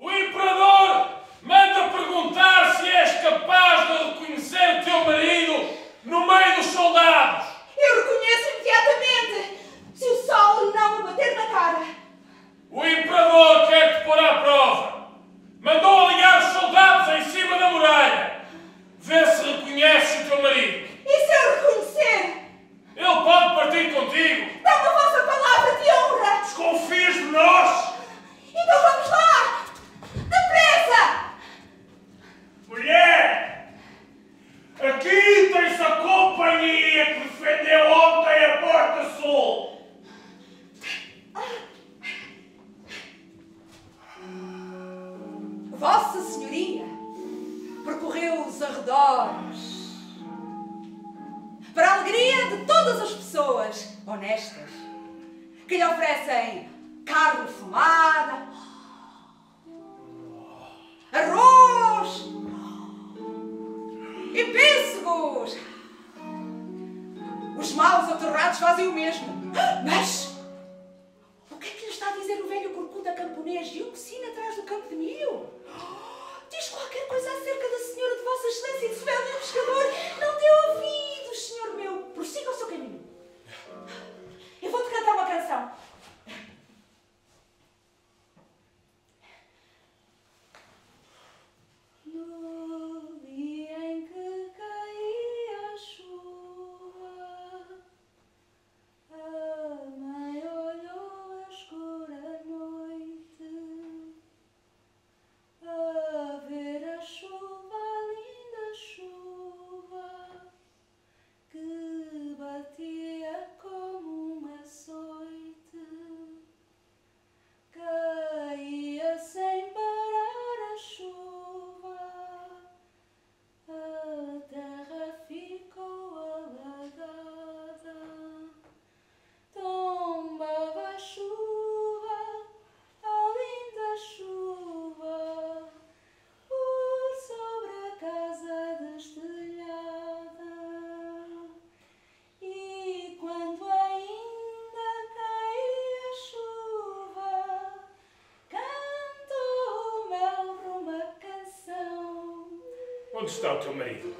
O Imperador manda perguntar se és capaz de reconhecer o teu marido no meio dos soldados. Eu reconheço imediatamente, se o sol não me bater na cara. O Imperador quer-te pôr à prova. Mandou alinhar os soldados em cima da muralha. Vê se reconheces o teu marido. E se eu reconhecer? Ele pode partir contigo. Dá-me a vossa palavra de honra. Desconfias de nós? Então vamos lá! Depressa! Mulher! Aqui tens a companhia que defendeu ontem a Porta Sul. Vossa Senhoria percorreu os arredores para a alegria de todas as pessoas honestas que lhe oferecem carne fumada, arroz e pêssegos. Os maus aterrados fazem o mesmo. Mas o que é que lhe está a dizer o velho corcunda camponês e o cocina atrás do campo de milho? Diz qualquer coisa acerca da senhora de Vossa Excelência e de Svelio pescador. Não dê ouvidos, senhor meu. Prossiga o seu caminho. Eu vou-te cantar uma canção. No dia em que caía a chuva, a mãe olhou a escura noite, a ver a chuva, a linda chuva, que batia como um açoite, caía sem parar a chuva, a terra ficou alagada, tombava a chuva, a linda chuva, por sobre a casa destelhada. E quando ainda caía a chuva, cantou o Melro uma canção. Onde está o teu marido?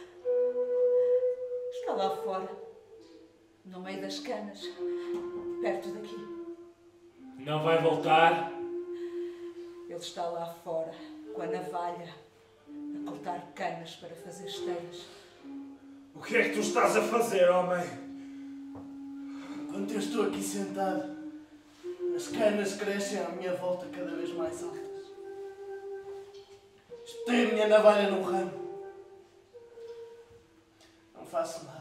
Está lá fora, no meio das canas, perto daqui. Não vai voltar? Ele está lá fora, com a navalha, a cortar canas para fazer esteiras. O que é que tu estás a fazer, homem? Enquanto eu estou aqui sentado, as canas crescem à minha volta cada vez mais altas. Espetei a minha navalha num ramo. Não faço nada.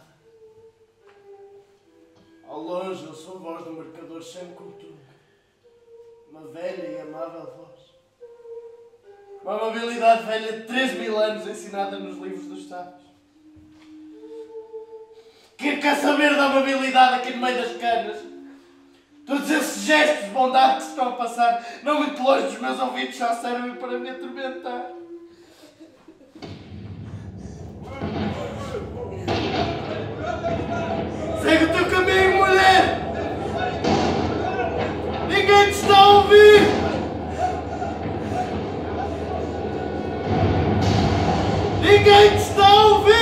Ao longe, eu sou a voz do mercador sem cultura. Uma velha e amável voz. Uma amabilidade velha de 3.000 anos ensinada nos livros dos sábios. Quem quer saber da amabilidade aqui no meio das canas? Todos esses gestos de bondade que se estão a passar, não muito longe dos meus ouvidos, já servem para me atormentar. Segue o teu caminho, mulher! Ninguém te está a ouvir! Ninguém te está a ouvir!